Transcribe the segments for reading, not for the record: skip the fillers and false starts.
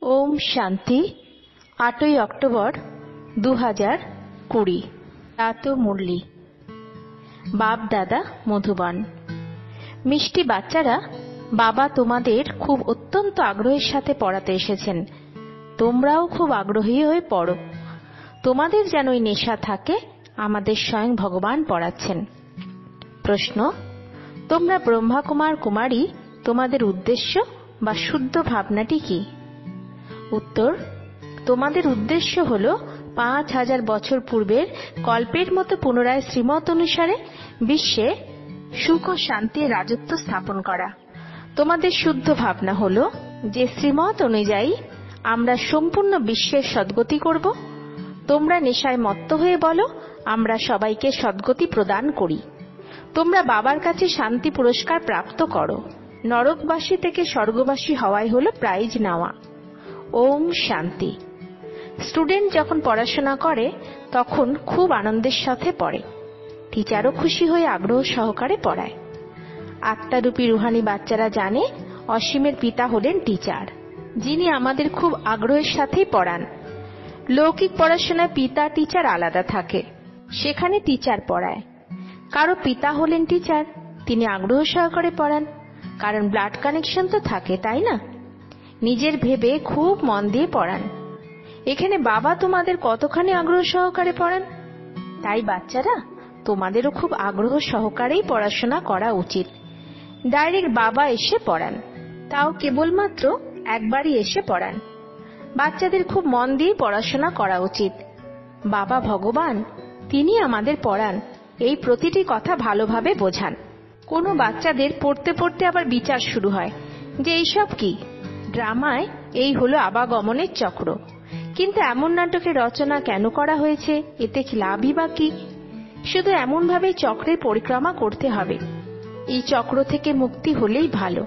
Om Shanti 8 October 2020 রাত মুরলি বাপ দাদা মধুবন। মিষ্টি বাচ্চারা, বাবা তোমাদের খুব অত্যন্ত আগ্রহের সাথে পড়াতে এসেছেন। তোমরাও খুব আগ্রহী হয়ে পড়ো। তোমাদের যেন ওই নেশা থাকে আমাদের স্বয়ং ভগবান পড়াচ্ছেন। প্রশ্ন: তোমরা ব্রহ্মা কুমার কুমারী, তোমাদের উদ্দেশ্য বা শুদ্ধ ভাবনাটি কি? উত্তর: তোমাদের উদ্দেশ্য হল 5000 বছর পূর্বের কল্পের মতো পুনরায় শ্রীমত অনুসারে বিশ্বে সুখ ও শান্তির রাজত্ব স্থাপন করা। তোমাদের শুদ্ধ ভাবনা হল যে শ্রীমত অনুযায়ী আমরা সম্পূর্ণ বিশ্বের সদ্গতি করব। তোমরা নেশায় মত্ত হয়ে বলো আমরা সবাইকে সদ্গতি প্রদান করি। তোমরা বাবার কাছে শান্তি পুরস্কার প্রাপ্ত করো। নরকবাসী থেকে স্বর্গবাসী হওয়াই হল প্রাইজ নেওয়া। ওম শান্তি। স্টুডেন্ট যখন পড়াশোনা করে তখন খুব আনন্দের সাথে পড়ে। টিচারও খুশি হয়ে আগ্রহ সহকারে পড়ায়। আত্মারূপী রুহানি বাচ্চারা জানে অসীমের পিতা হলেন টিচার, যিনি আমাদের খুব আগ্রহের সাথেই পড়ান। লৌকিক পড়াশোনায় পিতা টিচার আলাদা থাকে, সেখানে টিচার পড়ায়। কারো পিতা হলেন টিচার, তিনি আগ্রহ সহকারে পড়ান, কারণ ব্লাড কানেকশন তো থাকে, তাই না? নিজের ভেবে খুব মন দিয়ে পড়ান। এখানে বাবা তোমাদের কতখানি আগ্রহ সহকারে পড়ান। তাই বাচ্চারা, তোমাদেরও খুব আগ্রহ সহকারেই পড়াশোনা করা উচিত। ডাইরেক্ট বাবা এসে পড়ান, তাও কেবলমাত্র একবারই এসে পড়ান। বাচ্চাদের খুব মন দিয়ে পড়াশোনা করা উচিত। বাবা ভগবান, তিনি আমাদের পড়ান, এই প্রতিটি কথা ভালোভাবে বোঝান। কোনো বাচ্চাদের পড়তে পড়তে আবার বিচার শুরু হয় যে এইসব কি? ড্রামায় এই হলো আবাগমনের চক্র। কিন্তু এমন নাটকের রচনা কেন করা হয়েছে? এতে কি লাভই বা কি? শুধু এমনভাবে চক্রের পরিক্রমা করতে হবে। এই চক্র থেকে মুক্তি হলেই ভালো।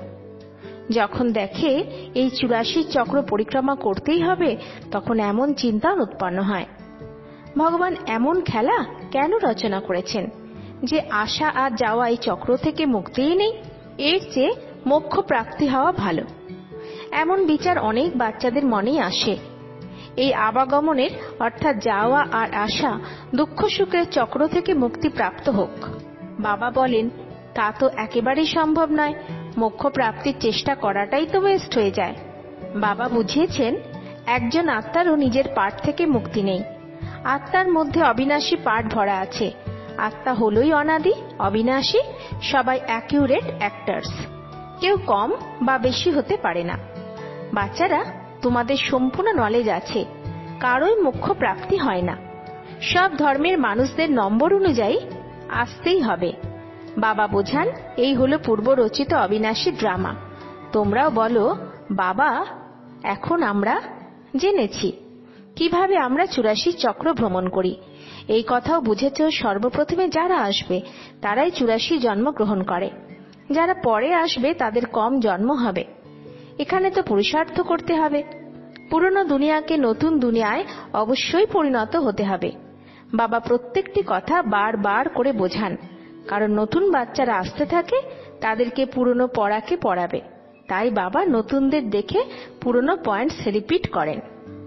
যখন দেখে এই 84 চক্র পরিক্রমা করতেই হবে, তখন এমন চিন্তা উৎপন্ন হয়, ভগবান এমন খেলা কেন রচনা করেছেন যে আসা আর যাওয়া এই চক্র থেকে মুক্তিই নেই? এর চেয়ে মোক্ষ প্রাপ্তি হওয়া ভালো। এমন বিচার অনেক বাচ্চাদের মনেই আসে। এই আবাগমনের অর্থাৎ যাওয়া আর আসা দুঃখ সুখের চক্র থেকে মুক্তি প্রাপ্ত হোক। বাবা বলেন তা তো একেবারেই সম্ভব নয়, মোক্ষ প্রাপ্তির চেষ্টা করাটাই তো ওয়েস্ট হয়ে যায়। বাবা বুঝিয়েছেন একজন আত্মারও নিজের পার্ট থেকে মুক্তি নেই। আত্মার মধ্যে অবিনাশী পার্ট ভরা আছে। আত্মা হলই অনাদি, অবিনাশী, সবাই অ্যাকিউরেট অ্যাক্টরস। কেউ কম বা বেশি হতে পারে না। বাচ্চারা, তোমাদের সম্পূর্ণ নলেজ আছে, কারোই মোক্ষ প্রাপ্তি হয় না। সব ধর্মের মানুষদের নম্বর অনুযায়ী আসতেই হবে। বাবা বোঝান এই হলো পূর্ব রচিত অবিনাশী ড্রামা। তোমরাও বলো বাবা, এখন আমরা জেনেছি কিভাবে আমরা 84 চক্র ভ্রমণ করি। এই কথাও বুঝেছ সর্বপ্রথমে যারা আসবে তারাই 84 জন্ম গ্রহণ করে। যারা পরে আসবে তাদের কম জন্ম হবে। এখানে তো পুরুষার্থ করতে হবে। পুরনো দুনিয়াকে নতুন দুনিয়ায় অবশ্যই পরিণত হতে হবে। বাবা প্রত্যেকটি কথা বারবার করে বোঝান, কারণ নতুন বাচ্চারা আসতে থাকে, তাদেরকে পুরনো পড়াকে পড়াবে। তাই বাবা নতুনদের দেখে পুরনো পয়েন্টস রিপিট করেন।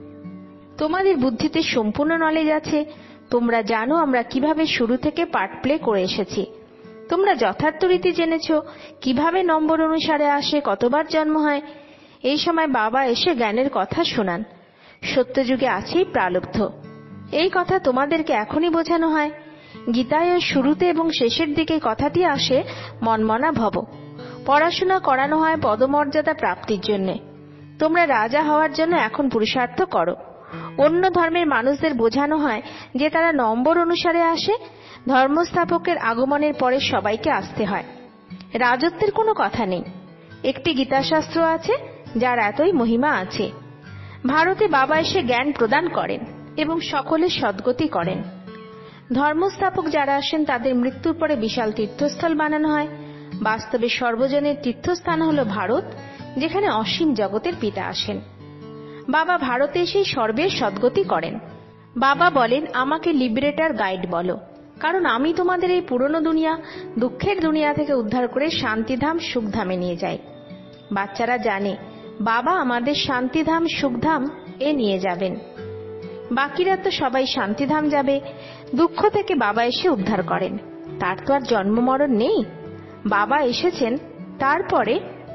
তোমাদের বুদ্ধিতে সম্পূর্ণ নলেজ আছে। তোমরা জানো আমরা কিভাবে শুরু থেকে পার্ট প্লে করে এসেছি। তোমরা যথার্থ রীতি জেনেছ কিভাবে নম্বর অনুসারে আসে, কতবার জন্ম হয়। এই সময় বাবা এসে জ্ঞানের কথা শোনান। সত্যযুগে আছেই প্রালব্ধ। এই কথা তোমাদেরকে এখনই বোঝানো হয়। গীতায় শুরুতে এবং শেষের দিকে কথাটি আসে মনমনা ভব। পড়াশোনা করানো হয় পদমর্যাদা প্রাপ্তির জন্য। তোমরা রাজা হওয়ার জন্য এখন পুরুষার্থ করো। অন্য ধর্মের মানুষদের বোঝানো হয় যে তারা নম্বর অনুসারে আসে। ধর্মস্থাপকের আগমনের পরে সবাইকে আসতে হয়। রাজত্বের কোনো কথা নেই। একটি গীতাশাস্ত্র আছে যার এতই মহিমা আছে। ভারতে বাবা এসে জ্ঞান প্রদান করেন এবং সকলের সদ্গতি করেন। ধর্মস্থাপক যারা আসেন তাদের মৃত্যুর পরে বিশাল তীর্থস্থল বানানো হয়। বাস্তবে সর্বজনের তীর্থস্থান হল ভারত, যেখানে অসীম জগতের পিতা আসেন। বাবা ভারতে এসেই সর্বের সদ্গতি করেন। বাবা বলেন আমাকে লিবারেটর গাইড বলো, কারণ আমি তোমাদের এই পুরনো দুনিয়া, দুঃখের দুনিয়া থেকে উদ্ধার করে শান্তিধাম সুখধামে নিয়ে যাই। বাচ্চারা জানে বাবা আমাদের শান্তিধাম সুখধাম এ নিয়ে যাবেন। বাকিরা তো সবাই শান্তিধাম যাবে, দুঃখ থেকে বাবা এসে উদ্ধার করেন। তার তো আর জন্ম মরণ নেই। বাবা এসেছেন, তারপরে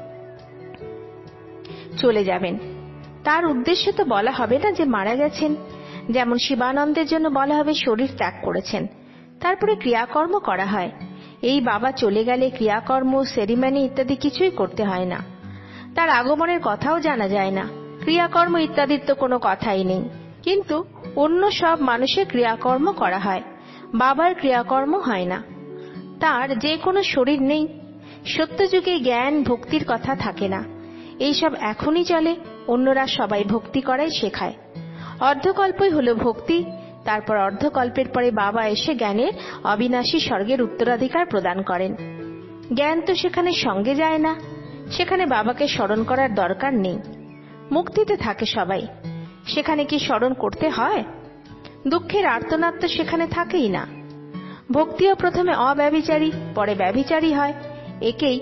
চলে যাবেন। তার উদ্দেশ্যে তো বলা হবে না যে মারা গেছেন। যেমন শিবানন্দের জন্য বলা হবে শরীর ত্যাগ করেছেন, তারপরে ক্রিয়াকর্ম করা হয়। এই বাবা চলে গেলে ক্রিয়াকর্ম, সেরিমনি ইত্যাদি কিছুই করতে হয় না। তার আগমনের কথাও জানা যায় না, ক্রিয়াকর্ম ইত্যাদির তো কোনো কথাই নেই। কিন্তু অন্য সব মানুষের ক্রিয়াকর্ম করা হয়, বাবার ক্রিয়াকর্ম হয় না। তার যে কোনো শরীর নেই। সত্যযুগে জ্ঞান ভক্তির কথা থাকে না, এইসব এখনই চলে। অন্যরা সবাই ভক্তি করাই শেখায়। অর্ধকল্পই হলো ভক্তি, তারপর অর্ধকল্পের পরে বাবা এসে জ্ঞানের অবিনাশী স্বর্গের উত্তরাধিকার প্রদান করেন। জ্ঞান তো সেখানে সঙ্গে যায় না, সেখানে বাবাকে স্মরণ করার দরকার নেই। মুক্তিতে থাকে সবাই, সেখানে কি স্মরণ করতে হয়? দুঃখের আর্তনাদ তো সেখানে থাকেই না। ভক্তিও প্রথমে অব্যভিচারী, পরে ব্যভিচারী হয়। একেই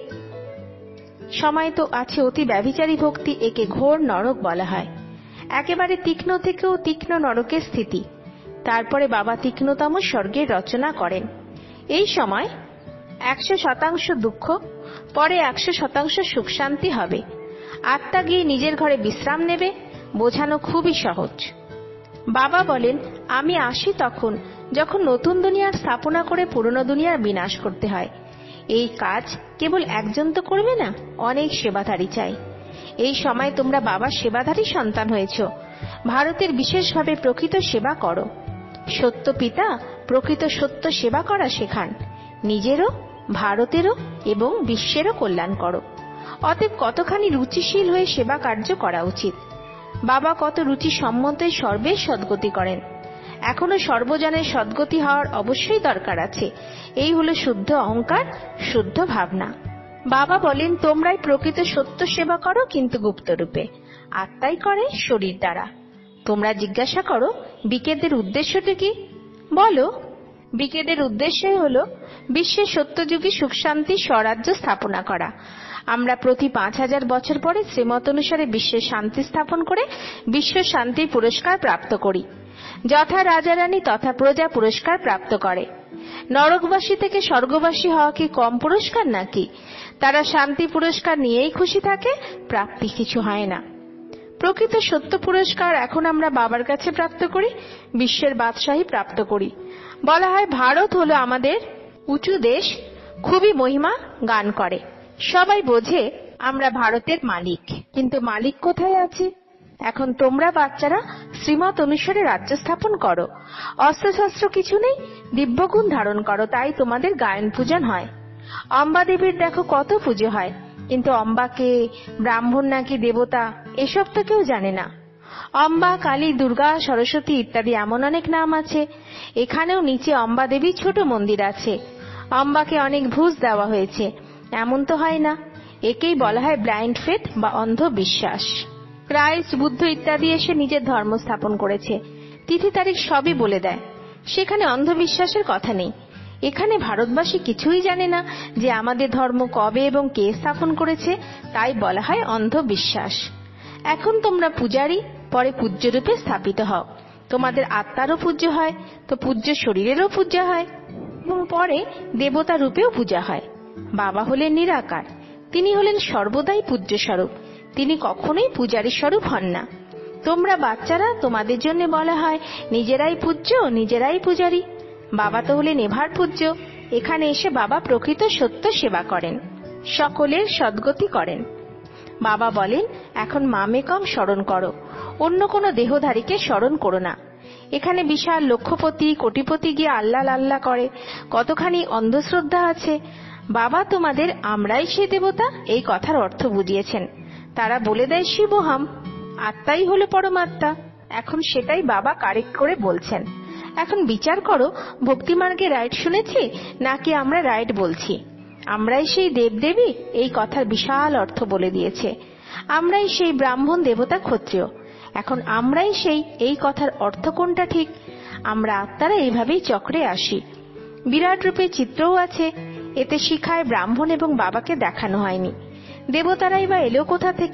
সময় তো আছে অতি ব্যভিচারী ভক্তি, একে ঘোর নরক বলা হয়। একেবারে তীক্ষ্ণ থেকেও তীক্ষ্ণ নরকের স্থিতি। তারপরে বাবা তীক্ষ্ণতম স্বর্গের রচনা করেন। এই সময় 100% দুঃখ, পরে 100% সুখ শান্তি হবে। আত্মা গিয়ে নিজের ঘরে বিশ্রাম নেবে, বোঝানো খুবই সহজ। বাবা বলেন, আমি আসি তখন যখন নতুন দুনিয়ার স্থাপনা করে পুরনো দুনিয়ার বিনাশ করতে হয়। এই কাজ কেবল একজন তো করবে না, অনেক সেবাধারী চাই। এই সময় তোমরা বাবার সেবাধারী সন্তান হয়েছ। ভারতের বিশেষভাবে প্রকৃত সেবা করো। সত্য পিতা প্রকৃত সত্য সেবা করা শেখান। নিজেরও, ভারতেরও এবং বিশ্বেরও কল্যাণ করো। অতএব কতখানি রুচিশীল হয়ে সেবা কার্য করা উচিত। বাবা কত রুচি সম্মতে সর্বের সদ্গতি করেন। এখনো সর্বজনের সদ্গতি হওয়ার অবশ্যই দরকার আছে। এই হলো শুদ্ধ অহংকার, শুদ্ধ ভাবনা। বাবা বলেন, তোমরাই প্রকৃত সত্য সেবা করো, কিন্তু গুপ্ত রূপে। আত্মাই করে শরীর দ্বারা। তোমরা জিজ্ঞাসা করো বিকেদের উদ্দেশ্যটা কি? বলো। বিকেদের উদ্দেশ্যই হলো বিশ্বে সত্যযুগী সুখ শান্তি স্বরাজ্য স্থাপনা করা। আমরা প্রতি 5000 বছর পরে শ্রীমত অনুসারে বিশ্বের শান্তি স্থাপন করে বিশ্ব শান্তির পুরস্কার প্রাপ্ত করি। যথা রাজা রানী তথা প্রজা পুরস্কার প্রাপ্ত করে। নরকবাসী থেকে স্বর্গবাসী হওয়া কি কম পুরস্কার নাকি? তারা শান্তি পুরস্কার নিয়েই খুশি থাকে, প্রাপ্তি কিছু হয় না। প্রকৃত সত্য পুরস্কার এখন আমরা বাবার কাছে প্রাপ্ত করি, বিশ্বের বাদশাহী প্রাপ্ত করি। বলা হয় ভারত হলো আমাদের উঁচু দেশ, খুবই মহিমা গান করে। সবাই বোঝে আমরা ভারতের মালিক, কিন্তু মালিক কোথায় আছে? এখন তোমরা বাচ্চারা শ্রীমত অনুসারে রাজ্য স্থাপন করো। অস্ত্রশস্ত্র কিছু নেই, দিব্যগুণ ধারণ করো, তাই তোমাদের গায়ন পূজন হয়। অম্বা দেবীর দেখো কত পুজো হয়, কিন্তু অম্বাকে ব্রাহ্মণ নাকি দেবতা এসব তো কেউ জানে না। অম্বা, কালী, দুর্গা, সরস্বতী ইত্যাদি এমন অনেক নাম আছে। এখানেও নিচে অম্বা দেবীর ছোট মন্দির আছে। অম্বাকে অনেক ভুজ দেওয়া হয়েছে, এমন তো হয় না। একেই বলা হয় ব্লাইন্ড ফেথ বা অন্ধ বিশ্বাস। ক্রাইস্ট, বুদ্ধ ইত্যাদি এসে নিজের ধর্ম স্থাপন করেছে, তিথি তারিখ সবই বলে দেয়। সেখানে অন্ধবিশ্বাসের কথা নেই। এখানে ভারতবাসী কিছুই জানে না যে আমাদের ধর্ম কবে এবং কে স্থাপন করেছে, তাই বলা হয় অন্ধবিশ্বাস। এখন তোমরা পূজারী, পরে পূজ্য রূপে স্থাপিত হও। তোমাদের আত্মারও পূজ্য হয়, তো পূজ্য শরীরেরও পূজা হয়, এবং পরে দেবতা রূপেও পূজা হয়। বাবা হলেন নিরাকার, তিনি হলেন সর্বদাই পূজ্য স্বরূপ, তিনি কখনোই পূজারী স্বরূপ হন না। তোমরা বাচ্চারা, তোমাদের জন্য বলা হয় নিজেরাই পূজ্য, নিজেরাই পূজারী। বাবা তো হলেন এভার পূজ্য। এখানে এসে বাবা প্রকৃত সত্য সেবা করেন, সকলের সদ্গতি করেন। বাবা বলেন, এখন মামেকম স্মরণ করো, অন্য কোনো দেহধারীকে স্মরণ করো না। এখানে বিশাল লক্ষপতি, কোটিপতি গিয়ে আল্লাহ আল্লাহ করে, কতখানি অন্ধশ্রদ্ধা আছে। বাবা তোমাদের আমরাই সেই দেবতা এই কথার অর্থ বুঝিয়েছেন। তারা বলে দেয় শিবহাম, আত্মাই হলো পরমাত্মা। এখন সেটাই বাবা কারেক্ট করে বলছেন। এখন বিচার করো, ভক্তিমার্গে রাইট শুনেছি নাকি আমরা রাইট বলছি? আমরাই সেই দেবদেবী এই কথার বিশাল অর্থ বলে দিয়েছে। আমরাই সেই ব্রাহ্মণ, দেবতা, ক্ষত্রিয়। এখন আমরাই সেই, এই কথার অর্থ কোনটা ঠিক? আমরা আত্মারা এইভাবেই চক্রে আসি। বিরাট রূপে চিত্রও আছে, এতে শিখায় ব্রাহ্মণ এবং বাবাকে দেখানো হয়নি। দেবতারাই বা এলো কোথা থেকে?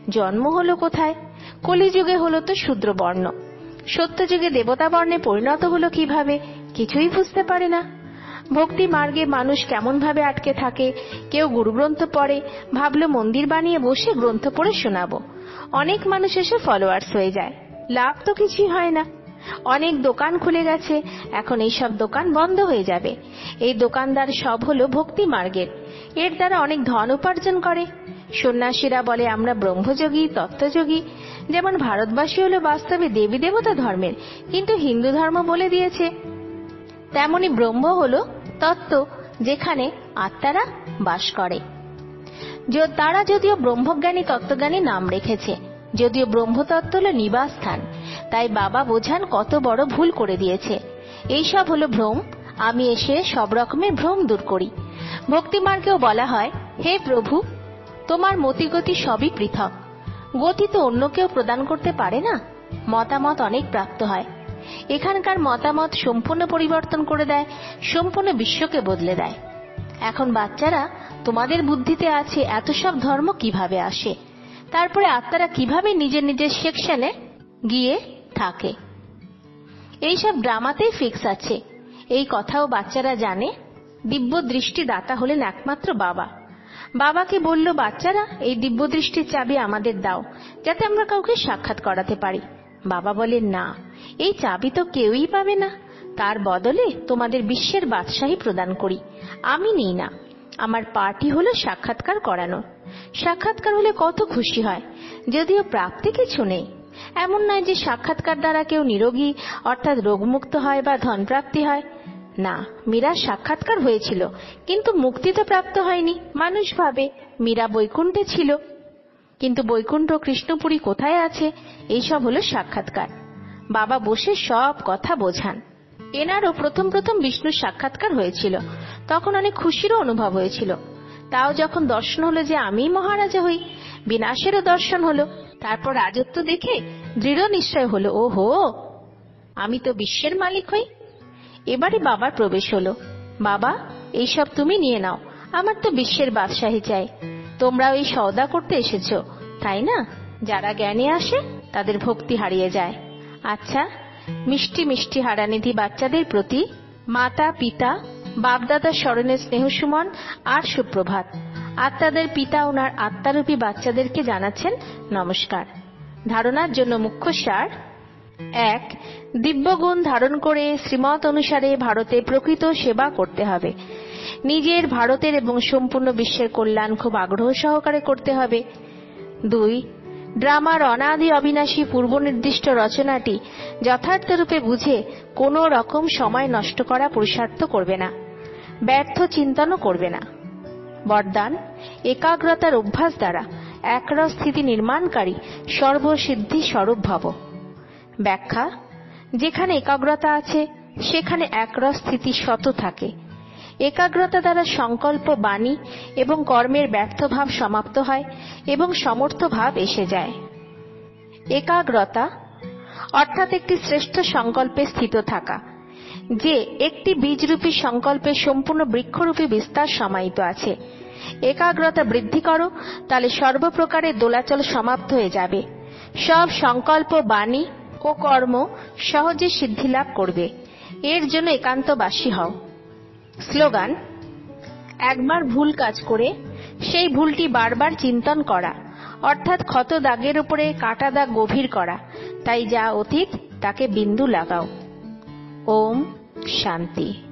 জন্ম হলো কোথায়? কলিযুগে হলো তো শূদ্রবর্ণ, সত্যযুগে দেবতা বর্ণে পরিণত হলো কিভাবে? কিছুই বুঝতে পারে না। ভক্তি মার্গে মানুষ কেমন ভাবে আটকে থাকে। কেউ গুরুগ্রন্থ পড়ে, ভাবলো মন্দির বানিয়ে বসে গ্রন্থ পড়ে শোনাবো। অনেক মানুষ এসে ফলোয়ার্স হয়ে যায়, লাভ তো কিছুই হয় না। অনেক দোকান খুলে গেছে, এখন এইসব দোকান বন্ধ হয়ে যাবে। এই দোকানদার সব হলো ভক্তি মার্গের, এর দ্বারা অনেক ধন উপার্জন করে। সন্ন্যাসীরা বলে আমরা ব্রহ্মযোগী, তত্ত্বযোগী। যেমন ভারতবাসী হলো বাস্তবে দেবী দেবতা ধর্মের, কিন্তু হিন্দু ধর্ম বলে দিয়েছে। তেমনি ব্রহ্ম হলো তত্ত্ব, যেখানে আত্মারা বাস করে। তারা যদিও ব্রহ্মজ্ঞানী তত্ত্বজ্ঞানী নাম রেখেছে, যদিও ব্রহ্মতত্ত্ব হলো নিবাস স্থান। তাই বাবা বোঝান কত বড় ভুল করে দিয়েছে। এইসব হলো ভ্রম, আমি এসে সব রকমের ভ্রম দূর করি। ভক্তি মার্গেও বলা হয়, হে প্রভু, তোমার মতিগতি সবই পৃথক, গতি তো অন্য কেউ প্রদান করতে পারে না। মতামত অনেক প্রাপ্ত হয়, এখানকার মতামত সম্পূর্ণ পরিবর্তন করে দেয়, সম্পূর্ণ বিশ্বকে বদলে দেয়। এখন বাচ্চারা, তোমাদের বুদ্ধিতে আছে এত সব ধর্ম কিভাবে আসে, তারপরে আত্মারা কিভাবে নিজের নিজের সেকশনে গিয়ে থাকে, এইসব ড্রামাতেই ফিক্স আছে। এই কথাও বাচ্চারা জানে। দিব্য দৃষ্টি দাতা হলেন একমাত্র বাবা। বাবাকে বলল, বাচ্চারা এই দিব্য দৃষ্টির চাবি আমাদের দাও, যাতে আমরা কাউকে সাক্ষাৎ করাতে পারি। বাবা বলেন, না, এই চাবি তো কেউই পাবে না, তার বদলে তোমাদের বিশ্বের বাদশাহী প্রদান করি। আমি নিই না, আমার পার্টি হলো সাক্ষাৎকার করানো। সাক্ষাৎকার হলে কত খুশি হয়, যদিও প্রাপ্তি কিছু নেই। এমন নয় যে সাক্ষাৎকার দ্বারা কেউ নিরোগী অর্থাৎ রোগমুক্ত হয় বা ধন প্রাপ্তি হয়। না, মীরার সাক্ষাৎকার হয়েছিল, কিন্তু মুক্তি তো প্রাপ্ত হয়নি। মানুষ ভাবে মীরা বৈকুণ্ঠে ছিল, কিন্তু বৈকুণ্ঠ কৃষ্ণপুরী কোথায় আছে? এইসব হলো সাক্ষাৎকার। বাবা বসে সব কথা বোঝান। এনারও প্রথম প্রথম বিষ্ণুর সাক্ষাৎকার হয়েছিল, তখন অনেক খুশিরও অনুভব হয়েছিল। তাও যখন দর্শন হলো যে আমিই মহারাজা হই, বিনাশেরও দর্শন হলো। তারপর রাজত্ব দেখে দৃঢ় নিশ্চয় হলো, ওহো, আমি তো বিশ্বের মালিক হই। এবারে বাবার প্রবেশ হলো। বাবা, এইসব তুমি নিয়ে নাও, আমার তো বিশ্বের বাদশাহী চাই। তোমরাও এই সওদা করতে এসেছো, তাই না? যারা জ্ঞানে আসে তাদের ভক্তি হারিয়ে যায়। আচ্ছা, মিষ্টি মিষ্টি হারানিধি বাচ্চাদের প্রতি মাতা পিতা বাপদাদার স্মরণে স্নেহ সুমন আর সুপ্রভাত। আত্মাদের পিতা ওনার আত্মারূপী বাচ্চাদেরকে জানাচ্ছেন নমস্কার। ধারণার জন্য মুখ্য সার: 1. দিব্যগুণ ধারণ করে শ্রীমত অনুসারে ভারতে প্রকৃত সেবা করতে হবে। নিজের, ভারতের এবং সম্পূর্ণ বিশ্বের কল্যাণ খুব আগ্রহ সহকারে করতে হবে। 2. ড্রামার অনাদি অবিনাশী পূর্ব নির্দিষ্ট রচনাটি যথার্থ রূপে বুঝে কোনো রকম সময় নষ্ট করা পুরুষার্থ করবে না, ব্যর্থ চিন্তনও করবে না। বরদান: একাগ্রতার অভ্যাস দ্বারা একরস স্থিতি নির্মাণকারী সর্বসিদ্ধি স্বরূপ ভব। ব্যাখ্যা: যেখানে একাগ্রতা আছে সেখানে একরস স্থিতি শত থাকে। একাগ্রতা দ্বারা সংকল্প, বাণী এবং কর্মের ব্যর্থ ভাব সমাপ্ত হয় এবং সমর্থ ভাব এসে যায়। একাগ্রতা অর্থাৎ একটি শ্রেষ্ঠ সংকল্পে স্থিত থাকা, যে একটি বীজরূপী সংকল্পের সম্পূর্ণ বৃক্ষরূপী বিস্তার সমাহিত আছে। একাগ্রতা বৃদ্ধি করো, তাহলে সর্বপ্রকারের দোলাচল সমাপ্ত হয়ে যাবে। সব সংকল্প, বাণী ও কর্ম সহজে সিদ্ধিলাভ করবে। এর জন্য একান্তবাসী হও। স্লোগান: একবার ভুল কাজ করে সেই ভুলটি বারবার চিন্তন করা, অর্থাৎ ক্ষত দাগের উপরে কাটা দাগ গভীর করা। তাই যা অতীত তাকে বিন্দু লাগাও। ওম শান্তি।